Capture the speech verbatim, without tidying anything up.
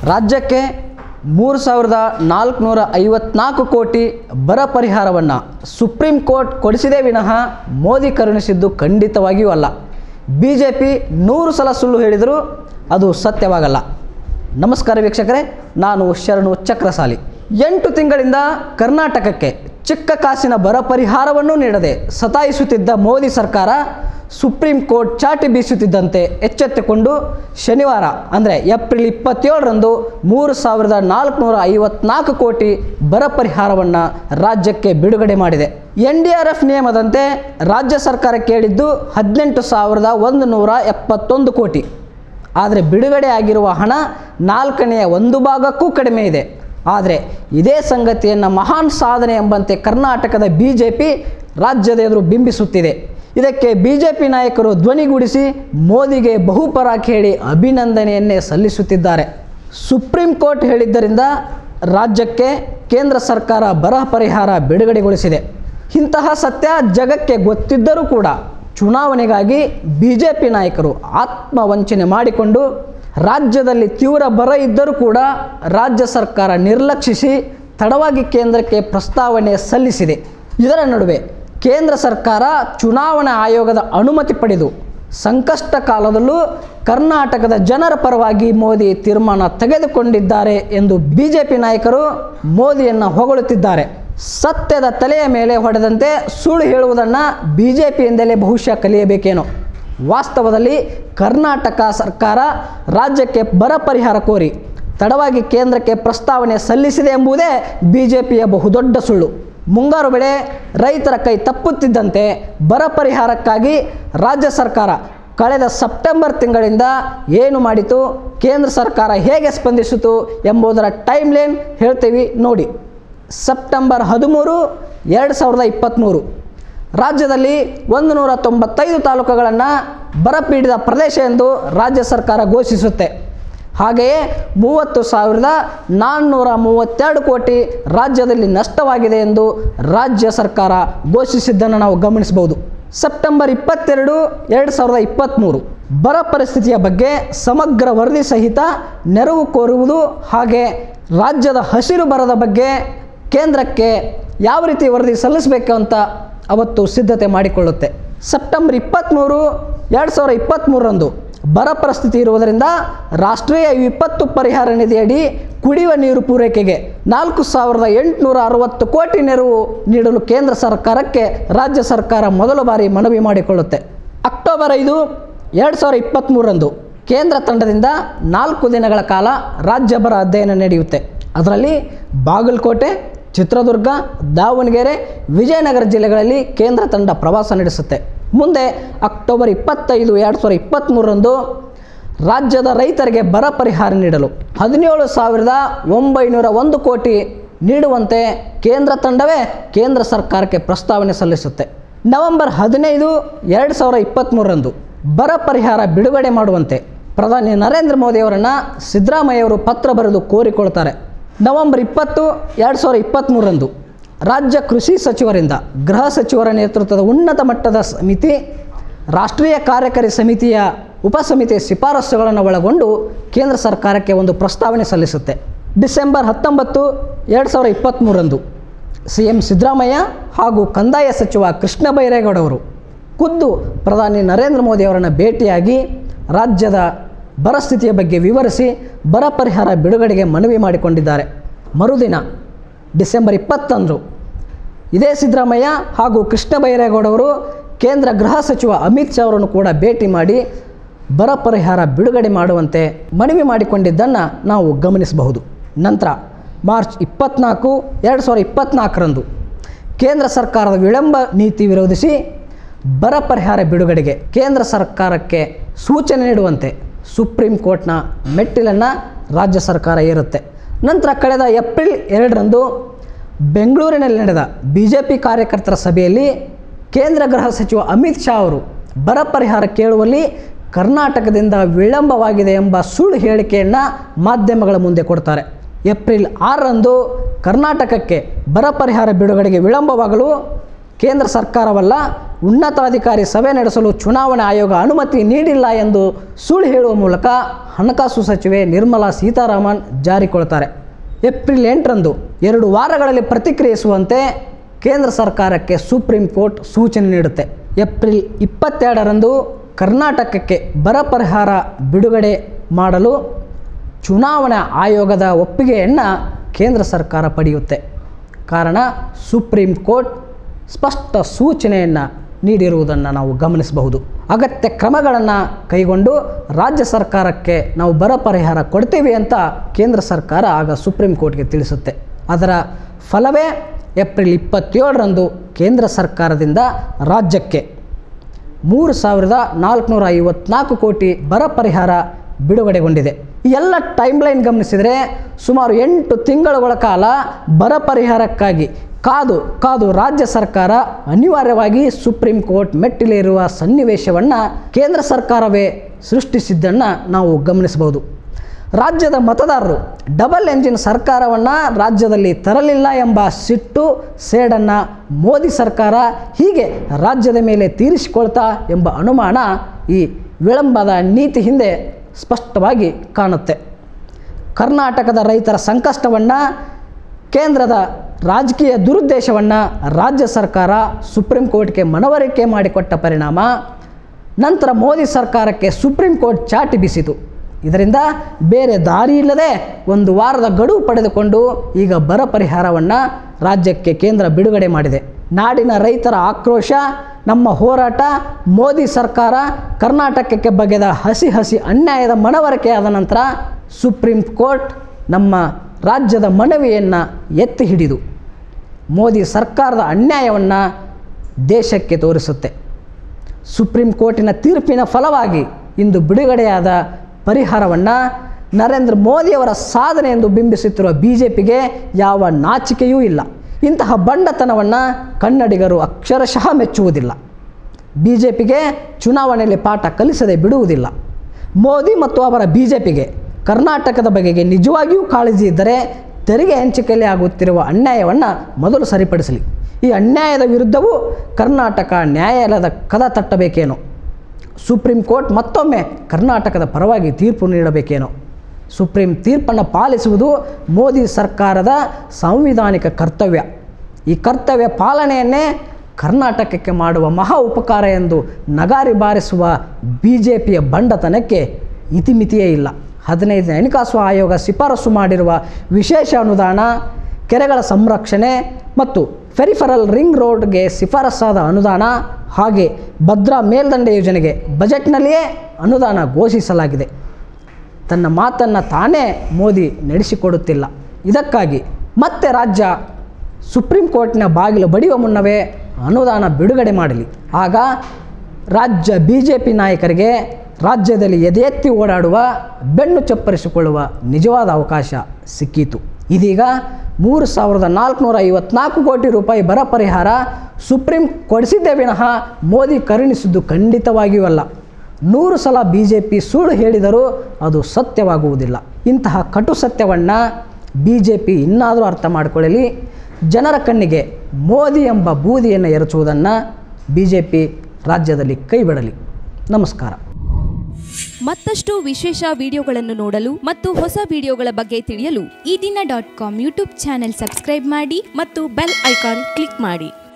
ರಾಜ್ಯಕ್ಕೆ ಮೂರು ಸಾವಿರದ ನಾಲ್ಕುನೂರ ಐವತ್ನಾಲ್ಕು ಕೋಟಿ ಬರ ಪರಿಹಾರವನ್ನು ಸುಪ್ರೀಂ ಕೋರ್ಟ್ ಕೊಡಿಸಿದೇ ವಿನಃ ಮೋದಿ ಕರುಣಿಸಿದ್ದು ಖಂಡಿತವಾಗಿಯೂ ಅಲ್ಲ. ಬಿ ಜೆ ಪಿ ನೂರು ಸಲ ಸುಳ್ಳು ಹೇಳಿದರೂ ಅದು ಸತ್ಯವಾಗಲ್ಲ. ನಮಸ್ಕಾರ ವೀಕ್ಷಕರೇ, ನಾನು ಶರಣು ಚಕ್ರಸಾಲಿ. ಎಂಟು ತಿಂಗಳಿಂದ ಕರ್ನಾಟಕಕ್ಕೆ ಚಿಕ್ಕ ಕಾಸಿನ ಬರ ಪರಿಹಾರವನ್ನು ನೀಡದೆ ಸತಾಯಿಸುತ್ತಿದ್ದ ಮೋದಿ ಸರ್ಕಾರ ಸುಪ್ರೀಂ ಕೋರ್ಟ್ ಚಾಟಿ ಬೀಸುತ್ತಿದ್ದಂತೆ ಎಚ್ಚೆತ್ತುಕೊಂಡು ಶನಿವಾರ ಅಂದರೆ ಏಪ್ರಿಲ್ ಇಪ್ಪತ್ತೇಳರಂದು ಮೂರು ಸಾವಿರದ ನಾಲ್ಕುನೂರ ಐವತ್ನಾಲ್ಕು ಕೋಟಿ ಬರ ಪರಿಹಾರವನ್ನು ರಾಜ್ಯಕ್ಕೆ ಬಿಡುಗಡೆ ಮಾಡಿದೆ. ಎನ್ ಡಿ ಆರ್ ಎಫ್ ನಿಯಮದಂತೆ ರಾಜ್ಯ ಸರ್ಕಾರ ಕೇಳಿದ್ದು ಹದಿನೆಂಟು ಸಾವಿರದ ಒಂದು ನೂರ ಎಪ್ಪತ್ತೊಂದು ಕೋಟಿ. ಆದರೆ ಬಿಡುಗಡೆ ಆಗಿರುವ ಹಣ ನಾಲ್ಕನೆಯ ಒಂದು ಭಾಗಕ್ಕೂ ಕಡಿಮೆ ಇದೆ. ಆದರೆ ಇದೇ ಸಂಗತಿಯನ್ನು ಮಹಾನ್ ಸಾಧನೆ ಎಂಬಂತೆ ಕರ್ನಾಟಕದ ಬಿ ಜೆ ಪಿ ರಾಜ್ಯದ ಎದುರು ಬಿಂಬಿಸುತ್ತಿದೆ. ಇದಕ್ಕೆ ಬಿ ಜೆ ಪಿ ನಾಯಕರು ಧ್ವನಿಗೂಡಿಸಿ ಮೋದಿಗೆ ಬಹುಪರಾಕ್ ಹೇಳಿ ಅಭಿನಂದನೆಯನ್ನೇ ಸಲ್ಲಿಸುತ್ತಿದ್ದಾರೆ. ಸುಪ್ರೀಂ ಕೋರ್ಟ್ ಹೇಳಿದ್ದರಿಂದ ರಾಜ್ಯಕ್ಕೆ ಕೇಂದ್ರ ಸರ್ಕಾರ ಬರ ಪರಿಹಾರ ಬಿಡುಗಡೆಗೊಳಿಸಿದೆ. ಇಂತಹ ಸತ್ಯ ಜಗಕ್ಕೆ ಗೊತ್ತಿದ್ದರೂ ಕೂಡ ಚುನಾವಣೆಗಾಗಿ ಬಿ ಜೆ ಪಿ ನಾಯಕರು ಆತ್ಮವಂಚನೆ ಮಾಡಿಕೊಂಡು ರಾಜ್ಯದಲ್ಲಿ ತೀವ್ರ ಬರ ಇದ್ದರೂ ಕೂಡ ರಾಜ್ಯ ಸರ್ಕಾರ ನಿರ್ಲಕ್ಷಿಸಿ ತಡವಾಗಿ ಕೇಂದ್ರಕ್ಕೆ ಪ್ರಸ್ತಾವನೆ ಸಲ್ಲಿಸಿದೆ. ಇದರ ನಡುವೆ ಕೇಂದ್ರ ಸರ್ಕಾರ ಚುನಾವಣಾ ಆಯೋಗದ ಅನುಮತಿ ಪಡೆದು ಸಂಕಷ್ಟ ಕಾಲದಲ್ಲೂ ಕರ್ನಾಟಕದ ಜನರ ಪರವಾಗಿ ಮೋದಿ ತೀರ್ಮಾನ ತೆಗೆದುಕೊಂಡಿದ್ದಾರೆ ಎಂದು ಬಿ ಜೆ ಪಿ ನಾಯಕರು ಮೋದಿಯನ್ನು ಹೊಗಳುತ್ತಿದ್ದಾರೆ. ಸತ್ಯದ ತಲೆಯ ಮೇಲೆ ಹೊಡೆದಂತೆ ಸುಳ್ಳು ಹೇಳುವುದನ್ನು ಬಿ ಜೆ ಪಿಯಿಂದಲೇ ಬಹುಶಃ ಕಲಿಯಬೇಕೇನೋ. ವಾಸ್ತವದಲ್ಲಿ ಕರ್ನಾಟಕ ಸರ್ಕಾರ ರಾಜ್ಯಕ್ಕೆ ಬರ ಪರಿಹಾರ ಕೋರಿ ತಡವಾಗಿ ಕೇಂದ್ರಕ್ಕೆ ಪ್ರಸ್ತಾವನೆ ಸಲ್ಲಿಸಿದೆ ಎಂಬುದೇ ಬಿ ಜೆ ಪಿಯ ಬಹುದೊಡ್ಡ ಸುಳ್ಳು. ಮುಂಗಾರು ಬೆಳೆ ರೈತರ ಕೈ ತಪ್ಪುತ್ತಿದ್ದಂತೆ ಬರ ಪರಿಹಾರಕ್ಕಾಗಿ ರಾಜ್ಯ ಸರ್ಕಾರ ಕಳೆದ ಸೆಪ್ಟೆಂಬರ್ ತಿಂಗಳಿಂದ ಏನು ಮಾಡಿತು, ಕೇಂದ್ರ ಸರ್ಕಾರ ಹೇಗೆ ಸ್ಪಂದಿಸಿತು ಎಂಬುದರ ಟೈಮ್ ಲೈನ್ ಹೇಳ್ತೀವಿ ನೋಡಿ. ಸೆಪ್ಟೆಂಬರ್ ಹದಿಮೂರು ಎರಡು ಸಾವಿರದ ಇಪ್ಪತ್ತ್ಮೂರು ರಾಜ್ಯದಲ್ಲಿ ಒಂದು ನೂರ ತೊಂಬತ್ತೈದು ತಾಲೂಕುಗಳನ್ನು ಬರಪೀಡಿತ ಪ್ರದೇಶ ಎಂದು ರಾಜ್ಯ ಸರ್ಕಾರ ಘೋಷಿಸುತ್ತೆ. ಹಾಗೆಯೇ ಮೂವತ್ತು ಸಾವಿರದ ನಾನ್ನೂರ ಮೂವತ್ತೆರಡು ಕೋಟಿ ರಾಜ್ಯದಲ್ಲಿ ನಷ್ಟವಾಗಿದೆ ಎಂದು ರಾಜ್ಯ ಸರ್ಕಾರ ಘೋಷಿಸಿದ್ದನ್ನು ನಾವು ಗಮನಿಸಬಹುದು. ಸೆಪ್ಟೆಂಬರ್ ಇಪ್ಪತ್ತೆರಡು ಎರಡು ಸಾವಿರದ ಇಪ್ಪತ್ತ್ಮೂರು ಬರ ಪರಿಸ್ಥಿತಿಯ ಬಗ್ಗೆ ಸಮಗ್ರ ವರದಿ ಸಹಿತ ನೆರವು ಕೋರುವುದು ಹಾಗೆ ರಾಜ್ಯದ ಹಸಿರು ಬರದ ಬಗ್ಗೆ ಕೇಂದ್ರಕ್ಕೆ ಯಾವ ರೀತಿ ವರದಿ ಸಲ್ಲಿಸಬೇಕು ಅಂತ ಅವತ್ತು ಸಿದ್ಧತೆ ಮಾಡಿಕೊಳ್ಳುತ್ತೆ. ಸೆಪ್ಟೆಂಬರ್ ಇಪ್ಪತ್ತ್ಮೂರು ಎರಡು ಸಾವಿರದ ಇಪ್ಪತ್ತ್ಮೂರರಂದು ಬರ ಪರಿಸ್ಥಿತಿ ಇರುವುದರಿಂದ ರಾಷ್ಟ್ರೀಯ ವಿಪತ್ತು ಪರಿಹಾರ ನಿಧಿಯಡಿ ಕುಡಿಯುವ ನೀರು ಪೂರೈಕೆಗೆ ನಾಲ್ಕು ಸಾವಿರದ ಎಂಟುನೂರ ಅರವತ್ತು ಕೋಟಿ ನೆರವು ನೀಡಲು ಕೇಂದ್ರ ಸರ್ಕಾರಕ್ಕೆ ರಾಜ್ಯ ಸರ್ಕಾರ ಮೊದಲ ಬಾರಿ ಮನವಿ ಮಾಡಿಕೊಳ್ಳುತ್ತೆ. ಅಕ್ಟೋಬರ್ ಐದು ಎರಡು ಸಾವಿರದ ಇಪ್ಪತ್ತ್ಮೂರರಂದು ಕೇಂದ್ರ ತಂಡದಿಂದ ನಾಲ್ಕು ದಿನಗಳ ಕಾಲ ರಾಜ್ಯ ಬರ ಅಧ್ಯಯನ ನಡೆಯುತ್ತೆ. ಅದರಲ್ಲಿ ಬಾಗಲಕೋಟೆ, ಚಿತ್ರದುರ್ಗ, ದಾವಣಗೆರೆ, ವಿಜಯನಗರ ಜಿಲ್ಲೆಗಳಲ್ಲಿ ಕೇಂದ್ರ ತಂಡ ಪ್ರವಾಸ ನಡೆಸುತ್ತೆ. ಮುಂದೆ ಅಕ್ಟೋಬರ್ ಇಪ್ಪತ್ತೈದು ಎರಡು ಸಾವಿರದ ಇಪ್ಪತ್ತ್ಮೂರರಂದು ರಾಜ್ಯದ ರೈತರಿಗೆ ಬರ ಪರಿಹಾರ ನೀಡಲು ಹದಿನೇಳು ಸಾವಿರದ ಒಂಬೈನೂರ ಒಂದು ಕೋಟಿ ನೀಡುವಂತೆ ಕೇಂದ್ರ ತಂಡವೇ ಕೇಂದ್ರ ಸರ್ಕಾರಕ್ಕೆ ಪ್ರಸ್ತಾವನೆ ಸಲ್ಲಿಸುತ್ತೆ. ನವೆಂಬರ್ ಹದಿನೈದು ಎರಡು ಸಾವಿರದ ಇಪ್ಪತ್ತ್ಮೂರರಂದು ಬರ ಪರಿಹಾರ ಬಿಡುಗಡೆ ಮಾಡುವಂತೆ ಪ್ರಧಾನಿ ನರೇಂದ್ರ ಮೋದಿಯವರನ್ನು ಸಿದ್ದರಾಮಯ್ಯವರು ಪತ್ರ ಬರೆದು ಕೋರಿಕೊಳ್ತಾರೆ. ನವೆಂಬರ್ ಇಪ್ಪತ್ತು ಎರಡು ಸಾವಿರದ ಇಪ್ಪತ್ತ್ಮೂರರಂದು ರಾಜ್ಯ ಕೃಷಿ ಸಚಿವರಿಂದ ಗೃಹ ಸಚಿವರ ನೇತೃತ್ವದ ಉನ್ನತ ಮಟ್ಟದ ಸಮಿತಿ ರಾಷ್ಟ್ರೀಯ ಕಾರ್ಯಕಾರಿ ಸಮಿತಿಯ ಉಪಸಮಿತಿಯ ಶಿಫಾರಸುಗಳನ್ನು ಒಳಗೊಂಡು ಕೇಂದ್ರ ಸರ್ಕಾರಕ್ಕೆ ಒಂದು ಪ್ರಸ್ತಾವನೆ ಸಲ್ಲಿಸುತ್ತೆ. ಡಿಸೆಂಬರ್ ಹತ್ತೊಂಬತ್ತು ಎರಡು ಸಾವಿರದ ಇಪ್ಪತ್ತ್ಮೂರರಂದು ಸಿ ಎಂ ಸಿದ್ದರಾಮಯ್ಯ ಹಾಗೂ ಕಂದಾಯ ಸಚಿವ ಕೃಷ್ಣ ಬೈರೇಗೌಡವರು ಖುದ್ದು ಪ್ರಧಾನಿ ನರೇಂದ್ರ ಮೋದಿಯವರನ್ನು ಭೇಟಿಯಾಗಿ ರಾಜ್ಯದ ಬರಸ್ಥಿತಿಯ ಬಗ್ಗೆ ವಿವರಿಸಿ ಬರ ಪರಿಹಾರ ಬಿಡುಗಡೆಗೆ ಮನವಿ ಮಾಡಿಕೊಂಡಿದ್ದಾರೆ. ಮರುದಿನ ಡಿಸೆಂಬರ್ ಇಪ್ಪತ್ತೊಂದು ಇದೇ ಸಿದ್ದರಾಮಯ್ಯ ಹಾಗೂ ಕೃಷ್ಣ ಬೈರೇಗೌಡವರು ಕೇಂದ್ರ ಗೃಹ ಸಚಿವ ಅಮಿತ್ ಶಾ ಅವರನ್ನು ಕೂಡ ಭೇಟಿ ಮಾಡಿ ಬರ ಪರಿಹಾರ ಬಿಡುಗಡೆ ಮಾಡುವಂತೆ ಮನವಿ ಮಾಡಿಕೊಂಡಿದ್ದನ್ನು ನಾವು ಗಮನಿಸಬಹುದು. ನಂತರ ಮಾರ್ಚ್ ಇಪ್ಪತ್ತ್ನಾಲ್ಕು ಎರಡು ಸಾವಿರದ ಇಪ್ಪತ್ತ್ನಾಲ್ಕರಂದು ಕೇಂದ್ರ ಸರ್ಕಾರದ ವಿಳಂಬ ನೀತಿ ವಿರೋಧಿಸಿ ಬರ ಪರಿಹಾರ ಬಿಡುಗಡೆಗೆ ಕೇಂದ್ರ ಸರ್ಕಾರಕ್ಕೆ ಸೂಚನೆ ನೀಡುವಂತೆ ಸುಪ್ರೀಂ ಕೋರ್ಟ್ನ ಮೆಟ್ಟಿಲನ್ನು ರಾಜ್ಯ ಸರ್ಕಾರ ಏರುತ್ತೆ. ನಂತರ ಕಳೆದ ಏಪ್ರಿಲ್ ಎರಡರಂದು ಬೆಂಗಳೂರಿನಲ್ಲಿ ನಡೆದ ಬಿ ಜೆ ಪಿ ಕಾರ್ಯಕರ್ತರ ಸಭೆಯಲ್ಲಿ ಕೇಂದ್ರ ಗೃಹ ಸಚಿವ ಅಮಿತ್ ಶಾ ಅವರು ಬರ ಪರಿಹಾರ ಕೇಳುವಲ್ಲಿ ಕರ್ನಾಟಕದಿಂದ ವಿಳಂಬವಾಗಿದೆ ಎಂಬ ಸುಳ್ಳು ಹೇಳಿಕೆಯನ್ನು ಮಾಧ್ಯಮಗಳ ಮುಂದೆ ಕೊಡ್ತಾರೆ. ಏಪ್ರಿಲ್ ಆರರಂದು ಕರ್ನಾಟಕಕ್ಕೆ ಬರ ಪರಿಹಾರ ಬಿಡುಗಡೆಗೆ ವಿಳಂಬವಾಗಲು ಕೇಂದ್ರ ಸರ್ಕಾರವಲ್ಲ, ಉನ್ನತಾಧಿಕಾರಿ ಸಭೆ ನಡೆಸಲು ಚುನಾವಣಾ ಆಯೋಗ ಅನುಮತಿ ನೀಡಿಲ್ಲ ಎಂದು ಸುಳ್ಳು ಹೇಳುವ ಮೂಲಕ ಹಣಕಾಸು ಸಚಿವೆ ನಿರ್ಮಲಾ ಸೀತಾರಾಮನ್ ಜಾರಿಕೊಳ್ತಾರೆ. ಏಪ್ರಿಲ್ ಎಂಟರಂದು ಎರಡು ವಾರಗಳಲ್ಲಿ ಪ್ರತಿಕ್ರಿಯಿಸುವಂತೆ ಕೇಂದ್ರ ಸರ್ಕಾರಕ್ಕೆ ಸುಪ್ರೀಂ ಕೋರ್ಟ್ ಸೂಚನೆ ನೀಡುತ್ತೆ. ಏಪ್ರಿಲ್ ಇಪ್ಪತ್ತೆರಡರಂದು ಕರ್ನಾಟಕಕ್ಕೆ ಬರ ಪರಿಹಾರ ಬಿಡುಗಡೆ ಮಾಡಲು ಚುನಾವಣಾ ಆಯೋಗದ ಒಪ್ಪಿಗೆಯನ್ನು ಕೇಂದ್ರ ಸರ್ಕಾರ ಪಡೆಯುತ್ತೆ. ಕಾರಣ ಸುಪ್ರೀಂ ಕೋರ್ಟ್ ಸ್ಪಷ್ಟ ಸೂಚನೆಯನ್ನು ನೀಡಿರುವುದನ್ನು ನಾವು ಗಮನಿಸಬಹುದು. ಅಗತ್ಯ ಕ್ರಮಗಳನ್ನು ಕೈಗೊಂಡು ರಾಜ್ಯ ಸರ್ಕಾರಕ್ಕೆ ನಾವು ಬರ ಪರಿಹಾರ ಕೊಡ್ತೀವಿ ಅಂತ ಕೇಂದ್ರ ಸರ್ಕಾರ ಆಗ ಸುಪ್ರೀಂ ಕೋರ್ಟ್ಗೆ ತಿಳಿಸುತ್ತೆ. ಅದರ ಫಲವೇ ಏಪ್ರಿಲ್ ಇಪ್ಪತ್ತೇಳರಂದು ಕೇಂದ್ರ ಸರ್ಕಾರದಿಂದ ರಾಜ್ಯಕ್ಕೆ ಮೂರು ಸಾವಿರದ ನಾಲ್ಕುನೂರ ಐವತ್ನಾಲ್ಕು ಕೋಟಿ ಬರ ಪರಿಹಾರ ಬಿಡುಗಡೆಗೊಂಡಿದೆ. ಈ ಎಲ್ಲ ಟೈಮ್ ಲೈನ್ ಗಮನಿಸಿದರೆ ಸುಮಾರು ಎಂಟು ತಿಂಗಳುಗಳ ಕಾಲ ಬರ ಪರಿಹಾರಕ್ಕಾಗಿ ಕಾದು ಕಾದು ರಾಜ್ಯ ಸರ್ಕಾರ ಅನಿವಾರ್ಯವಾಗಿ ಸುಪ್ರೀಂ ಕೋರ್ಟ್ ಮೆಟ್ಟಿಲೇರುವ ಸನ್ನಿವೇಶವನ್ನು ಕೇಂದ್ರ ಸರ್ಕಾರವೇ ಸೃಷ್ಟಿಸಿದ್ದನ್ನು ನಾವು ಗಮನಿಸಬಹುದು. ರಾಜ್ಯದ ಮತದಾರರು ಡಬಲ್ ಎಂಜಿನ್ ಸರ್ಕಾರವನ್ನು ರಾಜ್ಯದಲ್ಲಿ ತರಲಿಲ್ಲ ಎಂಬ ಸಿಟ್ಟು ಸೇಡನ್ನು ಮೋದಿ ಸರ್ಕಾರ ಹೀಗೆ ರಾಜ್ಯದ ಮೇಲೆ ತೀರಿಸಿಕೊಳ್ತಾ ಎಂಬ ಅನುಮಾನ ಈ ವಿಳಂಬದ ನೀತಿ ಹಿಂದೆ ಸ್ಪಷ್ಟವಾಗಿ ಕಾಣುತ್ತೆ. ಕರ್ನಾಟಕದ ರೈತರ ಸಂಕಷ್ಟವನ್ನು, ಕೇಂದ್ರದ ರಾಜಕೀಯ ದುರುದ್ದೇಶವನ್ನು ರಾಜ್ಯ ಸರ್ಕಾರ ಸುಪ್ರೀಂ ಕೋರ್ಟ್ಗೆ ಮನವರಿಕೆ ಮಾಡಿಕೊಟ್ಟ ಪರಿಣಾಮ ನಂತರ ಮೋದಿ ಸರ್ಕಾರಕ್ಕೆ ಸುಪ್ರೀಂ ಕೋರ್ಟ್ ಚಾಟಿ ಬೀಸಿತು. ಇದರಿಂದ ಬೇರೆ ದಾರಿ ಇಲ್ಲದೆ ಒಂದು ವಾರದ ಗಡುವು ಪಡೆದುಕೊಂಡು ಈಗ ಬರ ಪರಿಹಾರವನ್ನು ರಾಜ್ಯಕ್ಕೆ ಕೇಂದ್ರ ಬಿಡುಗಡೆ ಮಾಡಿದೆ. ನಾಡಿನ ರೈತರ ಆಕ್ರೋಶ, ನಮ್ಮ ಹೋರಾಟ, ಮೋದಿ ಸರ್ಕಾರ ಕರ್ನಾಟಕಕ್ಕೆ ಬಗೆದ ಹಸಿ ಹಸಿ ಅನ್ಯಾಯದ ಮನವರಿಕೆಯಾದ ನಂತರ ಸುಪ್ರೀಂ ಕೋರ್ಟ್ ನಮ್ಮ ರಾಜ್ಯದ ಮನವಿಯನ್ನು ಎತ್ತಿ ಹಿಡಿದು ಮೋದಿ ಸರ್ಕಾರದ ಅನ್ಯಾಯವನ್ನು ದೇಶಕ್ಕೆ ತೋರಿಸುತ್ತೆ. ಸುಪ್ರೀಂ ಕೋರ್ಟಿನ ತೀರ್ಪಿನ ಫಲವಾಗಿ ಇಂದು ಬಿಡುಗಡೆಯಾದ ಪರಿಹಾರವನ್ನು ನರೇಂದ್ರ ಮೋದಿಯವರ ಸಾಧನೆ ಎಂದು ಬಿಂಬಿಸುತ್ತಿರುವ ಬಿ ಜೆ ಪಿಗೆ ಯಾವ ನಾಚಿಕೆಯೂ ಇಲ್ಲ. ಇಂತಹ ಬಂಡತನವನ್ನು ಕನ್ನಡಿಗರು ಅಕ್ಷರಶಃ ಮೆಚ್ಚುವುದಿಲ್ಲ. ಬಿ ಜೆ ಪಿಗೆ ಚುನಾವಣೆಯಲ್ಲಿ ಪಾಠ ಕಲಿಸದೆ ಬಿಡುವುದಿಲ್ಲ. ಮೋದಿ ಮತ್ತು ಅವರ ಬಿ ಜೆ ಪಿಗೆ ಕರ್ನಾಟಕದ ಬಗೆಗೆ ನಿಜವಾಗಿಯೂ ಕಾಳಜಿ ಇದ್ದರೆ ತೆರಿಗೆ ಹಂಚಿಕೆಯಲ್ಲಿ ಆಗುತ್ತಿರುವ ಅನ್ಯಾಯವನ್ನು ಮೊದಲು ಸರಿಪಡಿಸಲಿ. ಈ ಅನ್ಯಾಯದ ವಿರುದ್ಧವೂ ಕರ್ನಾಟಕ ನ್ಯಾಯಾಲಯದ ಕದ ತಟ್ಟಬೇಕೇನೋ, ಸುಪ್ರೀಂ ಕೋರ್ಟ್ ಮತ್ತೊಮ್ಮೆ ಕರ್ನಾಟಕದ ಪರವಾಗಿ ತೀರ್ಪು ನೀಡಬೇಕೇನೋ. ಸುಪ್ರೀಂ ತೀರ್ಪನ್ನು ಪಾಲಿಸುವುದು ಮೋದಿ ಸರ್ಕಾರದ ಸಾಂವಿಧಾನಿಕ ಕರ್ತವ್ಯ. ಈ ಕರ್ತವ್ಯ ಪಾಲನೆಯನ್ನೇ ಕರ್ನಾಟಕಕ್ಕೆ ಮಾಡುವ ಮಹಾ ಉಪಕಾರ ಎಂದು ನಗಾರಿ ಬಾರಿಸುವ ಬಿ ಜೆ ಪಿಯ ಬಂಡತನಕ್ಕೆ ಇತಿಮಿತಿಯೇ ಇಲ್ಲ. ಹದಿನೈದನೇ ಹಣಕಾಸು ಆಯೋಗ ಶಿಫಾರಸು ಮಾಡಿರುವ ವಿಶೇಷ ಅನುದಾನ, ಕೆರೆಗಳ ಸಂರಕ್ಷಣೆ ಮತ್ತು ಫೆರಿಫರಲ್ ರಿಂಗ್ ರೋಡ್ಗೆ ಶಿಫಾರಸಾದ ಅನುದಾನ, ಹಾಗೆ ಭದ್ರಾ ಮೇಲ್ದಂಡೆ ಯೋಜನೆಗೆ ಬಜೆಟ್ನಲ್ಲಿಯೇ ಅನುದಾನ ಘೋಷಿಸಲಾಗಿದೆ. ತನ್ನ ಮಾತನ್ನು ತಾನೇ ಮೋದಿ ನಡೆಸಿಕೊಡುತ್ತಿಲ್ಲ. ಇದಕ್ಕಾಗಿ ಮತ್ತೆ ರಾಜ್ಯ ಸುಪ್ರೀಂ ಕೋರ್ಟ್ನ ಬಾಗಿಲು ಬಡಿಯುವ ಮುನ್ನವೇ ಅನುದಾನ ಬಿಡುಗಡೆ ಮಾಡಲಿ. ಆಗ ರಾಜ್ಯ ಬಿ ಜೆ ಪಿ ನಾಯಕರಿಗೆ ರಾಜ್ಯದಲ್ಲಿ ಎದೆ ಎತ್ತಿ ಓಡಾಡುವ, ಬೆನ್ನು ಚಪ್ಪರಿಸಿಕೊಳ್ಳುವ ನಿಜವಾದ ಅವಕಾಶ ಸಿಕ್ಕಿತು. ಇದೀಗ ಮೂರು ಸಾವಿರದ ನಾಲ್ಕುನೂರ ಐವತ್ನಾಲ್ಕು ಕೋಟಿ ರೂಪಾಯಿ ಬರ ಪರಿಹಾರ ಸುಪ್ರೀಂ ಕೊಡಿಸಿದ್ದೇ ವಿನಃ ಮೋದಿ ಕರುಣಿಸಿದ್ದು ಖಂಡಿತವಾಗಿಯೂ ಅಲ್ಲ. ನೂರು ಸಲ ಬಿ ಜೆ ಪಿ ಸುಳ್ಳು ಹೇಳಿದರೂ ಅದು ಸತ್ಯವಾಗುವುದಿಲ್ಲ. ಇಂತಹ ಕಟು ಸತ್ಯವನ್ನು ಬಿ ಜೆ ಪಿ ಇನ್ನಾದರೂ ಅರ್ಥ ಮಾಡಿಕೊಳ್ಳಲಿ. ಜನರ ಕಣ್ಣಿಗೆ ಮೋದಿ ಎಂಬ ಬೂದಿಯನ್ನು ಎರಚುವುದನ್ನು ಬಿ ಜೆ ಪಿ ರಾಜ್ಯದಲ್ಲಿ ಕೈಬಿಡಲಿ. ನಮಸ್ಕಾರ. ಮತ್ತಷ್ಟು ವಿಶೇಷ ವಿಡಿಯೋಗಳನ್ನು ನೋಡಲು ಮತ್ತು ಹೊಸ ವಿಡಿಯೋಗಳ ಬಗ್ಗೆ ತಿಳಿಯಲು Ee Dina dot com YouTube channel subscribe ಮಾಡಿ ಮತ್ತು ಬೆಲ್ ಐಕಾನ್ ಕ್ಲಿಕ್ ಮಾಡಿ.